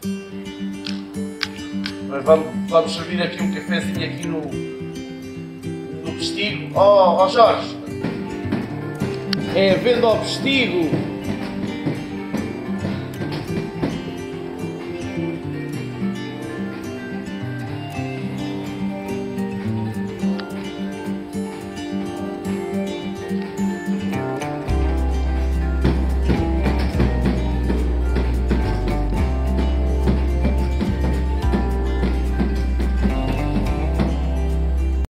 Mas vamos servir aqui um cafezinho aqui no Postigo. Oh Jorge, é vendo ao Postigo